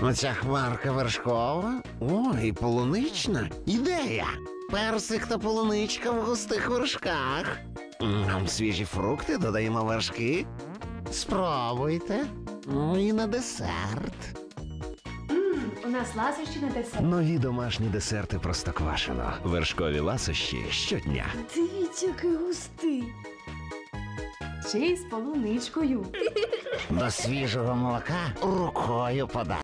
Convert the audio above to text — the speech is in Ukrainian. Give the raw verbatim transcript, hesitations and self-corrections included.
Оця хмарка вершкова? О, і полунична. Ідея! Персик та полуничка в густих вершках. Нам свіжі фрукти, додаємо вершки. Спробуйте. Ну і на десерт. Ммм, у нас ласощі на десерт. Нові домашні десерти Простоквашино. Вершкові ласощі щодня. Дивіться, який густий. Ще й з полуничкою. До свіжого молока рукою подай.